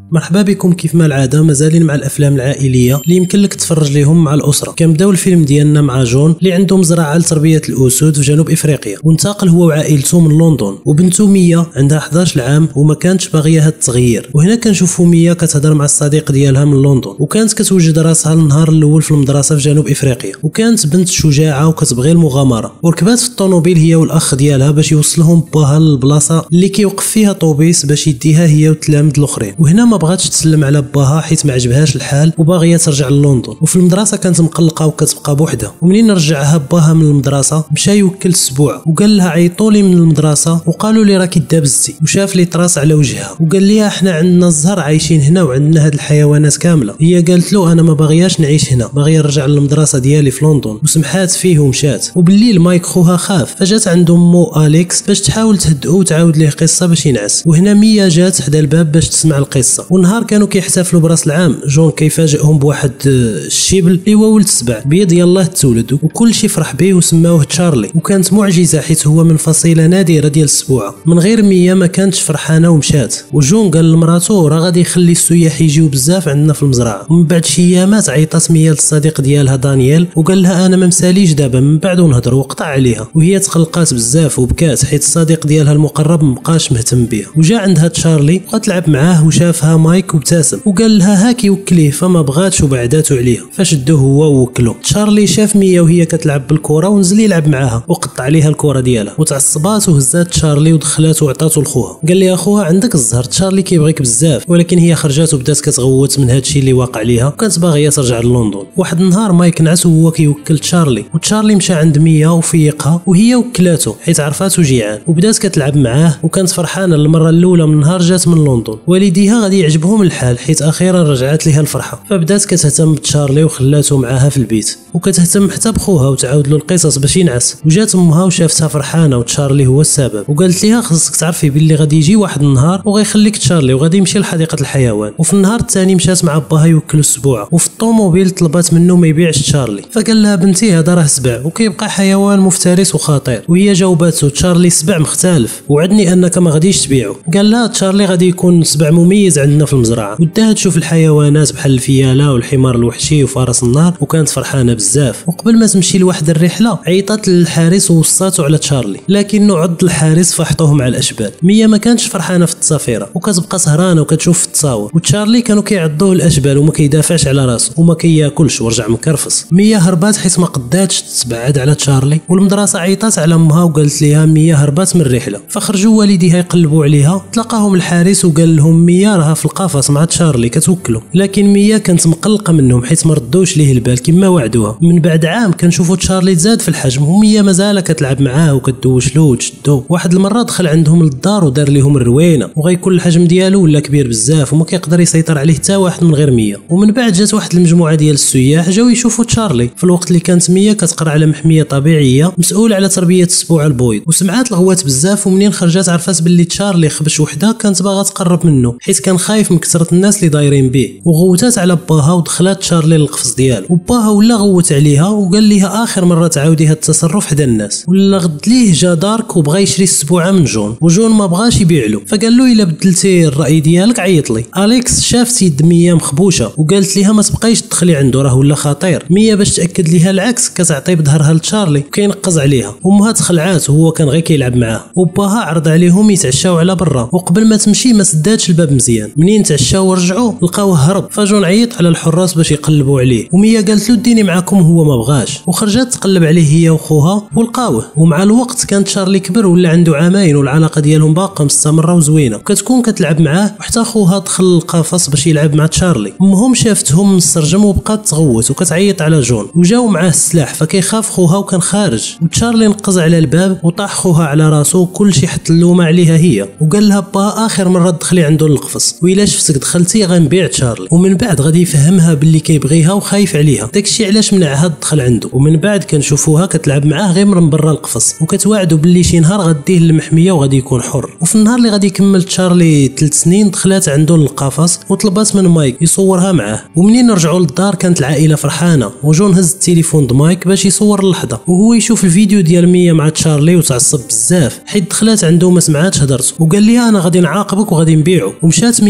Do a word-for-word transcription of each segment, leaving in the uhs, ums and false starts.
مرحبا بكم. كيف ما العاده مازالين مع الافلام العائليه اللي يمكن لك تفرج ليهم مع الاسره. كنبداو الفيلم ديالنا مع جون اللي عنده مزرعه لتربيه الاسود في جنوب افريقيا، وانتقل هو وعائلته من لندن، وبنته ميا عندها أحد عشر عام وما كانتش باغيه هذا التغيير. وهنا كنشوفوا ميا كتهضر مع الصديق ديالها من لندن، وكانت كتوجد راسها النهار الاول في المدرسه في جنوب افريقيا، وكانت بنت شجاعه وكتبغي المغامره، وركبات في الطوموبيل هي والاخ ديالها باش يوصلهم باها للبلاصه اللي كيوقف فيها طوبيس باش يديها هي والتلاميذ الاخرين. وهنا ما بغاتش تسلم على باها حيت ما عجبهاش الحال وباغيه ترجع للندن، وفي المدرسه كانت مقلقه وكتبقى بوحدها. ومنين رجعها باها من المدرسه مشى يوكل السبوع وقال لها عيطوا لي من المدرسه وقالوا لي راكي دابزتي، وشاف لي طراس على وجهها وقال لها احنا عندنا الزهر عايشين هنا وعندنا هاد الحيوانات كامله. هي قالت له انا ما باغياش نعيش هنا، باغيه نرجع للمدرسه ديالي في لندن، وسمحات فيه ومشات. وبالليل مايك خوها خاف، فجات عنده مو اليكس باش تحاول تهدئه وتعاود ليه قصه باش ينعس. وهنا ميا جات حدا الباب باش تسمع القصه. ونهار كانوا كيحتفلوا براس العام، جون كيفاجئهم بواحد الشيبل اللي هو ولد سبع بيد يلاه تولد، وكل شيء فرح به وسماوه تشارلي، وكانت معجزه حيت هو من فصيله نادره ديال السبوعه. من غير ميا ما كانتش فرحانه ومشات. وجون قال لمراته راه غادي يخلي السياح يجيو بزاف عندنا في المزرعه. ومن بعد شي ايامات عيطات ميا للصديق ديالها دانيال وقال لها انا ما مساليش دابا، من بعد نهضروا، وقطع عليها. وهي تقلقات بزاف وبكات حيت الصديق ديالها المقرب مبقاش مهتم بها. وجا عندها تشارلي بقات تلعب معاه وشافها مايك وابتسم وقال لها هاكي وكليه، فما بغاتش وبعداتو عليها فشدوه هو ووكلو. تشارلي شاف ميا وهي كتلعب بالكره ونزل يلعب معاها وقطع عليها الكره ديالها، وتعصبات وهزات تشارلي ودخلات وعطاتو لخوها. قال لي اخوها عندك الزهر، تشارلي كيبغيك بزاف. ولكن هي خرجات وبدات كتغوت من هادشي اللي واقع ليها وكانت باغيه ترجع للندن. واحد النهار مايك نعس وهو كيوكل تشارلي، وتشارلي مشى عند ميا وفيقها وهي وكلاتو حيت عرفاتو جيعان، وبدات كتلعب معاه وكانت فرحانه المره الاولى من نهار جات من لندن. والديها غادي يعجبهم الحال حيت اخيرا رجعت ليها الفرحه، فبدات كتهتم بتشارلي وخلاتو معاها في البيت، وكتهتم حتى بخوها وتعاود له القصص باش ينعس. وجات امها وشافتها فرحانه وتشارلي هو السبب، وقالت ليها خصك تعرفي باللي غادي يجي واحد النهار وغيخليك تشارلي وغادي يمشي لحديقه الحيوان. وفي النهار الثاني مشات مع باها يوكلوا السبوعه، وفي الطوموبيل طلبات منه ما يبيعش تشارلي، فقال لها بنتي هذا راه سبع وكيبقى حيوان مفترس وخطير. وهي جاوباتو تشارلي سبع مختلف وعدني انك ما غاديش تبيعه. قال لها تشارلي غادي يكون سبع مميز عندنا في المزرعه، وداها تشوف الحيوانات بحال الفياله والحمار الوحشي وفارس النهر، وكانت فرحانه بزاف. وقبل ما تمشي لواحد الرحله عيطات للحارس ووصاتو على تشارلي، لكنه عض الحارس فحطوه مع الاشبال. ميا ما كانتش فرحانه في التصافيره وكتبقى سهرانه وكتشوف في التصاور، وتشارلي كانوا كيعضوه الاشبال وما كيدافعش على راسه وما كياكلش ورجع مكرفص. ميا هربات حيت ما قداتش تبعد على تشارلي، والمدرسه عيطات على امها وقالت ليها ميا هربات من الرحله. فخرجوا والديها يقلبوا عليها، تلقاهم الحارس وقال لهم ميا راها في القفص مع تشارلي كتوكلوا. لكن ميا كانت مقلقه منهم حيت ما ردوش ليه البال كما وعدوها. من بعد عام كنشوفوا تشارلي زاد في الحجم وميا مازال كتلعب معاه وكدوش له وتشدو. واحد المره دخل عندهم للدار ودار لهم الروينه، وغيكون الحجم ديالو ولا كبير بزاف وما كيقدر يسيطر عليه حتى واحد من غير ميا. ومن بعد جات واحد المجموعه ديال السياح جاو يشوفوا تشارلي في الوقت اللي كانت ميا كتقرا على محميه طبيعيه مسؤوله على تربيه السبوع البويض. وسمعات الغوات بزاف، ومنين خرجات عرفات باللي تشارلي خبش وحده كانت باغا تقرب منه حيت كان خايف من كثره الناس اللي دايرين به. وغوتات على باها ودخلات تشارلي للقفص ديالو، وباها ولا غوت عليها وقال ليها اخر مره تعاودي هذا التصرف حدا الناس. ولا غد ليه جا دارك وبغى يشري السبوعه من جون، وجون ما بغاش يبيع له، فقال له الا بدلتي الراي ديالك عيط لي. اليكس شافت يد ميا مخبوشه وقالت ليها ما تبقايش تدخلي عنده راه ولا خطير. ميا باش تاكد ليها العكس كتعطي بظهرها لتشارلي وكينقز عليها. امها تخلعات وهو كان غير كيلعب معاه، وباها عرض عليهم يتعشاو على برا، وقبل ما تمشي ما سداتش الباب مزيان. منين تعشاو ورجعوا لقاوه هرب، فجون عيط على الحراس باش يقلبوا عليه، وميا قالت له ديني معاكم هو ما بغاش، وخرجت تقلب عليه هي وخوها ولقاوه. ومع الوقت كان تشارلي كبر ولا عنده عامين والعلاقه ديالهم باقا مستمره وزوينه، وكتكون كتلعب معاه وحتى خوها دخل القفص باش يلعب مع تشارلي. امهم شافتهم مسترجم وبقات تغوت وكتعيط على جون، وجاو معاه السلاح فكيخاف خوها وكان خارج. وتشارلي نقز على الباب وطاح خوها على راسو وكل شي حط اللومه عليها هي، وقال لها با اخر مره تدخلي عنده للقفص وإلا شفتك دخلتي غنبيع تشارلي. ومن بعد غادي يفهمها باللي كيبغيها وخايف عليها، داكشي علاش منعها تدخل عنده. ومن بعد كنشوفوها كتلعب معاه غير من برا القفص وكتواعدو باللي شي نهار غديه للمحميه وغادي يكون حر. وفي النهار اللي غادي يكمل تشارلي ثلاث سنين دخلات عنده للقفص وطلبات من مايك يصورها معاه. ومنين رجعوا للدار كانت العائله فرحانه، وجون هز التليفون د مايك باش يصور اللحظه وهو يشوف الفيديو ديال ميا مع تشارلي وتعصب بزاف حيت دخلات عنده ما سمعاتش هضرته، وقال ليها انا غادي نعاقبك وغادي نبيعو. ومشات ميا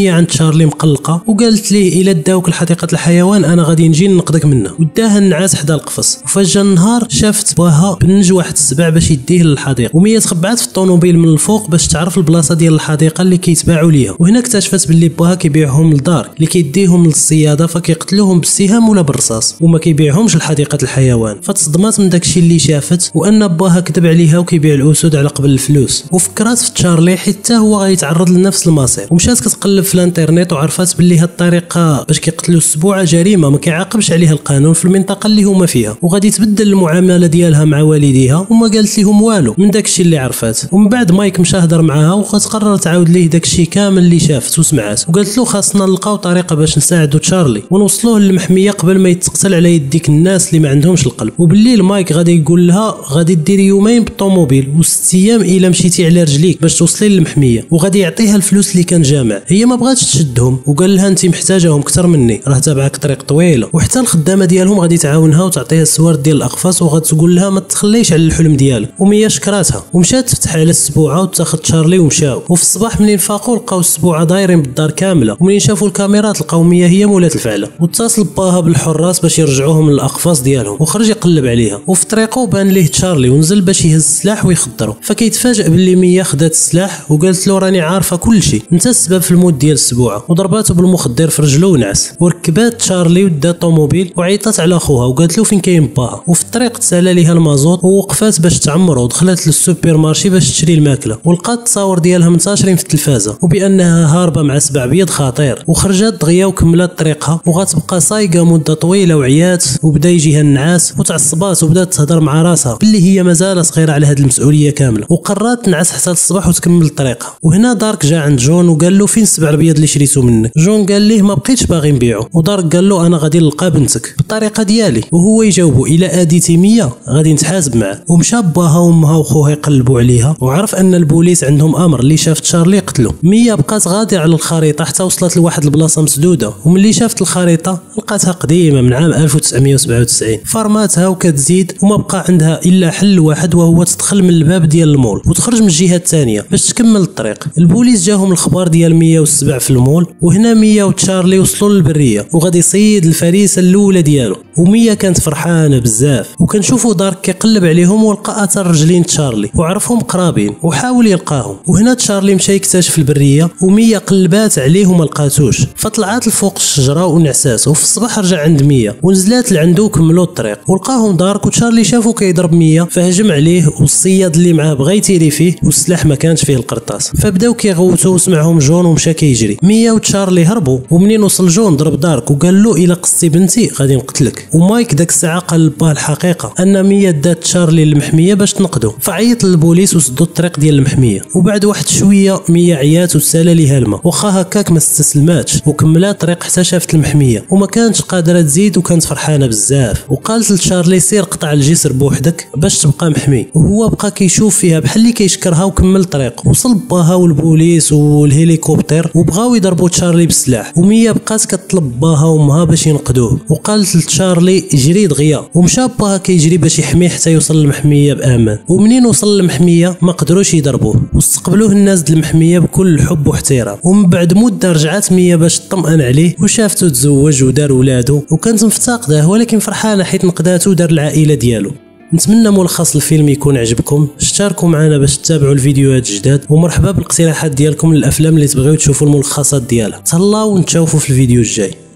مشيه عند تشارلي مقلقه وقالت ليه الا داوك لحديقه الحيوان انا غادي نجي ننقذك منه، وداها النعاس حدا القفص. وفجاه النهار شافت باها بنج واحد السبع باش يديه للحديقه، ومية تخبعات في الطوموبيل من الفوق باش تعرف البلاصه ديال الحديقه اللي كيتباعوا ليها. وهنا اكتشفت باللي باها كيبيعهم للدار اللي كيديهم للصياده فكيقتلوهم بالسهام ولا بالرصاص وما كيبيعهمش لحديقه الحيوان. فتصدمات من داكشي اللي شافت وان باها كذب عليها وكيبيع الاسود على قبل الفلوس. وفكرات في تشارلي حتى هو غيتعرض لنفس المصير، ومشات كتقلب في الانترنت وعرفت باللي هاد الطريقه باش كيقتلوا السبوعه جريمه ما كيعاقبش عليها القانون في المنطقه اللي هما فيها، وغادي تبدل المعامله ديالها مع والديها وما قالت لهم والو من داكشي اللي عرفات. ومن بعد مايك مشى هضر معاها وقرر تعاود ليه داكشي كامل اللي شافت وسمعات، وقالت له خاصنا نلقاو طريقه باش نساعدوا تشارلي ونوصلوه للمحميه قبل ما يتقتل على يديك الناس اللي ما عندهمش القلب. وبالليل مايك غادي يقول لها غادي ديري يومين بالطوموبيل وست ايام الا مشيتي على رجليك باش توصلي للمحميه، وغادي يعطيها الفلوس اللي كان جامع. هي ما بغاتش تشدهم وقال لها انت محتاجاهم اكثر مني، راه تابعك طريق طويله. وحتى الخدامه ديالهم غادي تعاونها وتعطيها السوارد ديال الاقفاص وغتقول لها ما تخليش على الحلم ديالك. ومية شكراتها ومشات تفتح على السبوعه وتاخذ تشارلي ومشاو. وفي الصباح منين فاقوا لقاو السبوعه دايرين بالدار كامله، ومنين شافوا الكاميرات لقاو مية هي مولات الفعله. واتصل باها بالحراس باش يرجعوهم للاقفاص ديالهم، وخرج يقلب عليها. وفي طريقه بان ليه تشارلي ونزل باش يهز السلاح ويخدرو. فكيتفاجئ باللي مية خدات السلاح وقالت له راني عارفه كل شيء، انت السبب في الموت ديال السبوعه، وضرباته بالمخدر في رجلو ونعس. وركبات تشارلي ودا الطوموبيل وعيطات على خوها وقالت له فين كاين باها. وفي الطريق تسالى ليها المازوط ووقفات باش تعمرو ودخلت للسوبر مارشي باش تشري الماكله، ولقات التصاور ديالها منتشرين في التلفازه وبانها هاربه مع سبع بيض خطير. وخرجت دغيا وكملت طريقها وغتبقى سايقه مده طويله وعيات، وبدا يجيها النعاس وتعصبات وبدات تهضر مع راسها باللي هي مازال صغيره على هذه المسؤوليه كامله، وقررت تنعس حتى الصباح وتكمل طريقها. وهنا دارك جا عند جون وقال له فين السبع البيض اللي شريتو منك؟ جون قال ليه ما بقيتش باغي نبيعو. ودارك قال له انا غادي نلقى بنتك بالطريقه ديالي، وهو يجاوبو الى اديتي مية غادي نتحاسب معاه. ومشى باها وامها وخوها يقلبوا عليها وعرف ان البوليس عندهم امر اللي شاف تشارلي قتلو. مية بقات غادي على الخريطه حتى وصلت لواحد البلاصه مسدوده، وملي شافت الخريطه لقاتها قديمه من عام ألف وتسعمية وسبعة وتسعين. فرماتها وكتزيد وما بقى عندها الا حل واحد وهو تدخل من الباب ديال المول وتخرج من الجهه الثانيه باش تكمل الطريق. البوليس جاهم الخبر ديال مية والسبع في المول، وهنا مية وتشارلي وصلوا للبريه وغادي يصيد الفريسه الاولى ديالو. ومية كانت فرحانه بزاف، وكنشوفوا دارك كيقلب عليهم ولقى اثر رجلين تشارلي وعرفهم قرابين وحاول يلقاهم. وهنا تشارلي مشى يكتشف البريه ومية قلبات عليه وما لقاتوش، فطلعات لفوق الشجره ونعسات. وفي الصباح رجع عند مية ونزلات لعندو وكملوا الطريق ولقاهم دارك. وتشارلي شافو كيضرب مية فهجم عليه، والصياد اللي معاه بغى يتيري فيه والسلاح ما كانش فيه القرطاس، فبداو كيغوتوا وسمعهم جون ومشى كيجري. مية وتشارلي هربوا، ومنين وصل جون ضرب دارك وقال له الا قصتي بنتي غادي نقتلك. ومايك داك الساعه قال باه الحقيقه ان مية دات تشارلي للمحميه باش تنقدو، فعيط للبوليس وسدوا الطريق ديال المحميه. وبعد واحد شويه مية عيات وسالا ليها الماء، واخا هكاك ما استسلماتش وكملات الطريق حتى شافت المحميه وما كانتش قادره تزيد وكانت فرحانه بزاف. وقالت لتشارلي سير قطع الجسر بوحدك باش تبقى محمي، وهو بقى كيشوف فيها بحال اللي كيشكرها وكمل الطريق. وصل باها والبوليس والهليكوبتر وبغاو يضربوا تشارلي بالسلاح، ومية بقات كطلب باها وامها باش ينقذوه. وقالت لتشارلي جري دغيا، ومشى باها كيجري باش يحميه حتى يوصل للمحميه بامان. ومنين وصل للمحميه ما قدروش يضربوه واستقبلوه الناس د المحميه بكل حب واحترام. ومن بعد مده رجعت مية باش تطمئن عليه وشافته تزوج ودار ولادو، وكانت مفتقده ولكن فرحانه حيت نقداتو ودار العائله ديالو. نتمنى ملخص الفيلم يكون عجبكم، اشتركوا معنا باش تتابعوا الفيديوهات الجداد، ومرحبا بالاقتراحات ديالكم للافلام اللي تبغيو تشوفوا الملخصات ديالها. تهلاو ونتشوفوا في الفيديو الجاي.